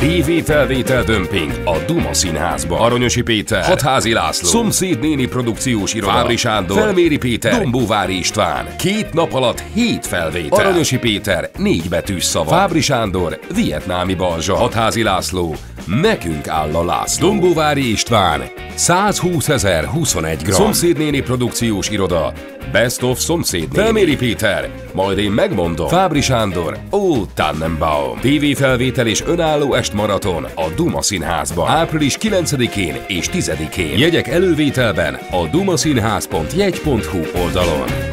TV felvétel dömping a Duma Színházba. Aranyosi Péter, Hatházi László, Szomszéd néni produkciós iroda, Fábry Sándor, Felméri Péter, Dombóvári István. 2 nap alatt 7 felvétel. Aranyosi Péter 4 betűs szava. Fábry Sándor vietnámi balzsa. Hatházi László nekünk áll a László. Dombóvári István 120 000 21 g. Szomszéd néni produkciós iroda Best of Szomszéd néni. Felméri Péter majd én megmondom. Fábry Sándor Ó Tannenbaum. TV felvétel és önálló estmaraton a Duma Színházban. Április 9-én és 10-én. Jegyek elővételben a dumaszínház.jegy.hu oldalon.